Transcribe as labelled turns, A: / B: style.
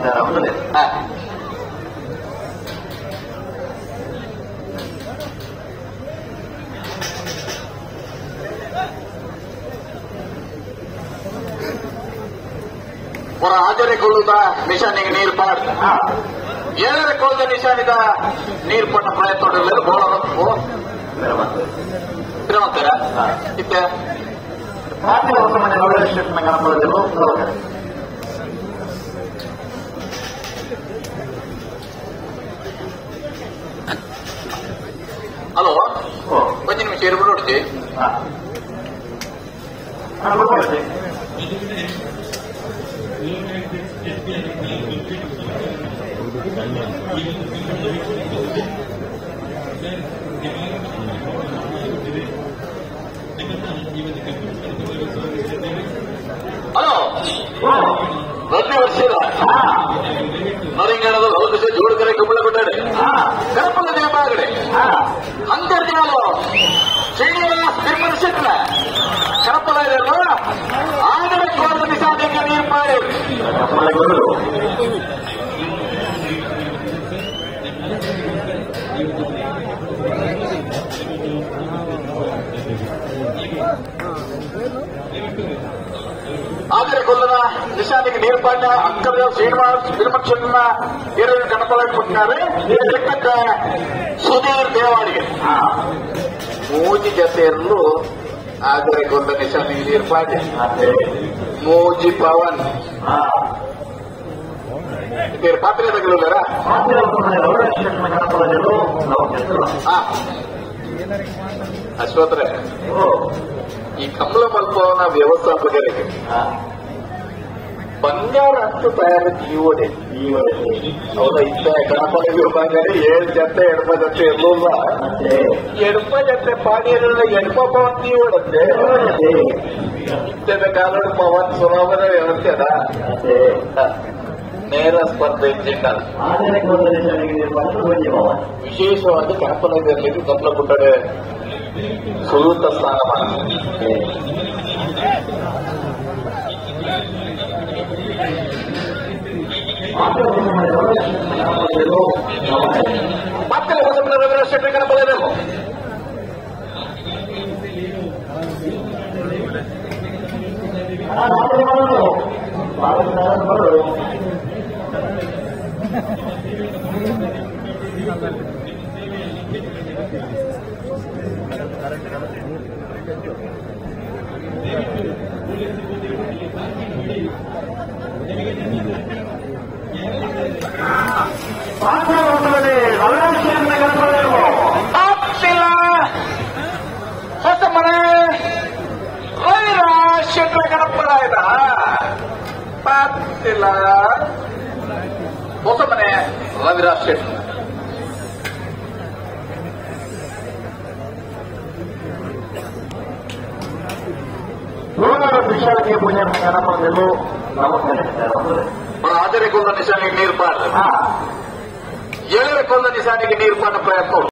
A: ಹೊರ ಹಾಜರಿಗೊಳ್ಳುವುದ ನಿಶಾನಿಗೆ ನೀರು ಪಾಡ್ ಏಳರ ಕೊಳ್ಳದ ನಿಶಾನಿದ ನೀರು ಪಟ್ಟ ಪ್ರಯತ್ನ ಶ್ರೀಮಂತರ ಇತ್ತೆ ಹಲೋ ಒಂದು ನಿಮಿಷ ಇರ್ಬಿಟ್ಟು ನೋಡ್ತಿ ಹಲೋ ಪ್ರತಿ ವರ್ಷ ನರಿಂಗಣದ ಹೊಲದ ಜೋಡುಗರೆ ಕುಂಬಳ ಕೊಟ್ಟಾಡೆ ಕರಪಲ್ಲ ದೇವಾಗಡೆ ಅಂತರ್ಜಾಲ ಶ್ರೀನಿವಾಸ ವಿಮರ್ಶಕರ ಕರಪಲ್ಲ ಇದೆಯಲ್ಲ ಆಗಲೇ ಕೋರದ ನಿಸಾದಿಗೆ ನೀರು ಮಾಡಿ ಆದರೆ ಕೊಲ್ಲದ ನಿಶಾನಿಗೆ ನೀರು ಪಾಠ ಅಂಕದ ಶ್ರೀನಿವಾಸ್ ವಿಮರ್ಶಕರನ್ನ ಎರಡು ಗಣಪಲ ಕೊಟ್ಟಿದ್ದಾರೆ ಲೆಕ್ಕಕ್ಕ ಸುಧೀರ್ ದೇವಾಡಿಗೆ ಮೂಜಿ ಜೊತೆಯಲ್ಲೂ ಆದರೆ ಕೊಲ್ಲ ನಿಶಾನಿಗೆ ನೀರು ಪಾಠ ಮೂಜಿ ಪವನ್ ಪಾತ್ರ ತಗೊಳ್ಳಾರ ಅಶ್ವತ್ರೆ ಈ ಕಮಲ ಮಲ್ಪವನ ವ್ಯವಸ್ಥಾಪಕರಿಗೆ ಬಂಗಾರ ಅಂತೂ ತಯಾರು ಜೀವಡೆ ಅವರ ಇಷ್ಟ ಗಣಪನಿಗೆ ಬಂಗಾರ 7 ಜೊತೆ ಎಡಪ ಜೊತೆ ಇರಲಿಲ್ಲ ಎಡಪ ಜೊತೆ ಪಾಡಿಯಲ್ಲ ಎಡಪ ಪವನ್ ಜೀವಡಂತೆ ಇಷ್ಟದ ಕಾಲ ಪವನ್ ಸುಲಭದ ವ್ಯವಸ್ಥೆ ಅದ ನೇರ ಸ್ಪರ್ಧೆ ಜಿಂಡಲ್ ವಿಶೇಷವಾಗಿ ಗಣಪನದಲ್ಲಿ ಕಮಲ ಪುಟ್ಟಡೆ ಸುಲೂತ ಸ್ಥಾನಮಾನ ಮತ್ತೆ ರವೀಂದ್ರ ಶೆಟ್ಟಿ ಗಣಪದಲ್ಲೂ ಹೊಸ ಮನೆ ರವಿರಾಜ್ ಶೆಟ್ಟಿ ಗಣಪದ ಆಯ್ತಾ ಪಾತಿಲ್ಲ ಹೊಸ ಮನೆ ರವಿರಾಜ್ ಶೆಟ್ಟಿ ನಿಶಾನಿಗೆ ಪುಣ್ಯ ಗಣಪದಲ್ಲೂ ಆದರೆ ಕೊಂದ ನಿಶಾನಿಗೆ ನೀರು ಪಾಡ 7 ಕೊಂದ ನಿಶಾನಿಗೆ ನೀರು ಪಾಡ ಪ್ರಯತ್ನ